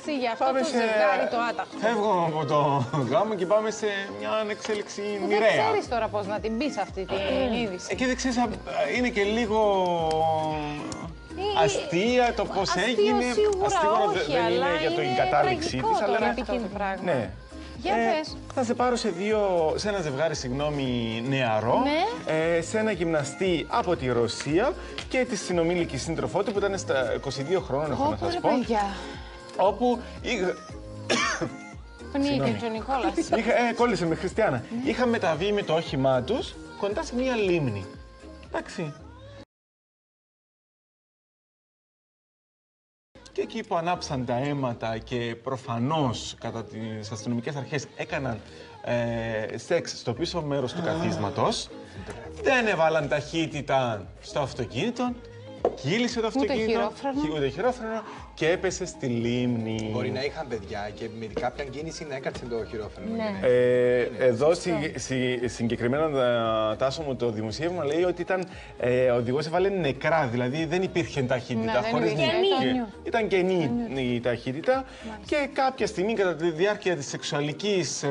Εντάξει, για αυτό το ζευγάρι το άταχο. Φεύγουμε από το γάμο και πάμε σε μια ανεξέλιξη μοιραία. Δεν ξέρεις τώρα πώς να την πεις αυτή την είδηση. Εκεί δεν ξέρεις, είναι και λίγο αστεία το πώς έγινε. Σίγουρα όχι, δεν αλλά είναι για την είναι κατάληξή τραγικό της, το αλλά να πει το πράγμα. ναι. Για πες. Θα σε πάρω σε ένα ζευγάρι, νεαρό, Ναι. σε ένα γυμναστή από τη Ρωσία και τη συνομήλικη σύντροφό του που ήταν στα 22 χρόνων, έχω να σας πω. Όπου Πνίγηκε και ο Νικόλας. κόλλησε με Χριστιανά. Είχαν μεταβεί με το όχημά τους κοντά σε μία λίμνη. Εντάξει. Και εκεί που ανάψαν τα αίματα και προφανώς κατά τις αστυνομικές αρχές έκαναν σεξ στο πίσω μέρος του καθίσματος, δεν έβαλαν ταχύτητα στο αυτοκίνητο, κύλησε το αυτοκίνητο, ούτε χειρόφρενο και έπεσε στη λίμνη. Μπορεί να είχαν παιδιά και με κάποια κίνηση να έκατσε το χειρόφρενο. Ναι. Εδώ συγκεκριμένα, Τάσο μου, το δημοσίευμα λέει ότι ο οδηγός έβαλε νεκρά, δηλαδή δεν υπήρχε ταχύτητα. Ήταν κενή η ταχύτητα και κάποια στιγμή κατά τη διάρκεια της σεξουαλικής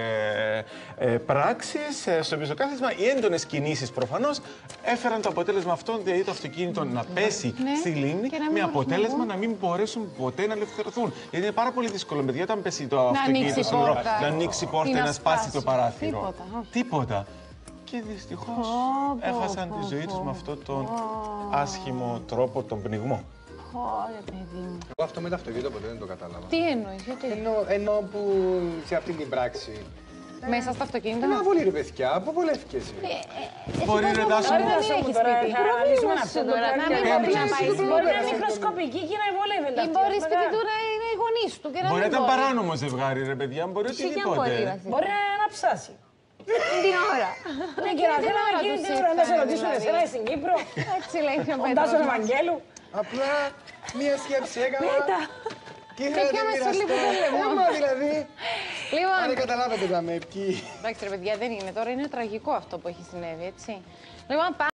πράξης στο πίσω κάθισμα, οι έντονες κινήσεις προφανώς έφεραν το αποτέλεσμα αυτό, δηλαδή το αυτοκίνητο να πέσει στη λίμνη με αποτέλεσμα να μην μπορέσουν ποτέ να ελευθερωθούν. Γιατί είναι πάρα πολύ δύσκολο, παιδιά, όταν πέσει το αυτοκίνητο στο νερό, να ανοίξει η πόρτα ή να σπάσει το παράθυρο. Τίποτα. Και δυστυχώς έχασαν τη ζωή τους με αυτόν τον άσχημο τρόπο, τον πνιγμό. Ωραία, παιδί μου. Εγώ αυτό με το αυτοκίνητο ποτέ δεν το κατάλαβα. Τι εννοείς, γιατί? Ενώ που σε αυτή την πράξη. Μέσα στο αυτοκίνητο. Να βολεί ρε παιδιά, πού βολεύτηκε εσύ. Μπορεί να δάσω. Δεν έχει σπίτι. Πρόβλημα σου τώρα. Να μην μπορεί να πάει σπίτι. Μπορεί να είναι μικροσκοπική και να βολεύεται. Ή μπορεί σπίτι του να είναι οι γονείς του και να Μπορεί να μην ήταν μπορεί. παράνομο ζευγάρι, ρε παιδιά, μπορεί οτιδήποτε. Μπορεί να ψάσει. Την ώρα. Ναι, και να θέλω να γίνει την ώρα να σε ρωτήσουν εσένα στην Κύπρο. Έτσι λέει ο Ο Τάσος Πέτρος. Ευαγγέλου. Απλά μία σκέψη έκανα. Και είχα να πιάμε στο λίγο το λαιμό. Έμα δηλαδή. Λοιπόν, Αν δεν καταλάβετε τα με ποιοι. εντάξει ρε παιδιά, δεν είναι τώρα, είναι τραγικό αυτό που έχει συνέβη, έτσι. Λοιπόν,